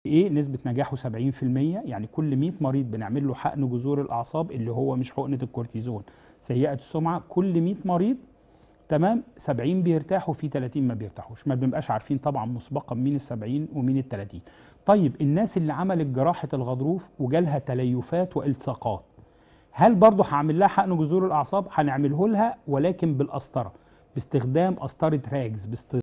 ايه نسبة نجاحه 70%. يعني كل 100 مريض بنعمل له حقن جذور الأعصاب اللي هو مش حقنة الكورتيزون سيئة السمعة، كل 100 مريض تمام 70 بيرتاحوا، في 30 ما بيرتاحوش. ما بنبقاش عارفين طبعا مسبقا مين ال 70 ومين ال 30. طيب الناس اللي عملت جراحة الغضروف وجالها تليفات والتصاقات، هل برضه هعمل لها حقن جذور الأعصاب؟ هنعمله لها ولكن بالقسطرة، باستخدام قسطرة راجز،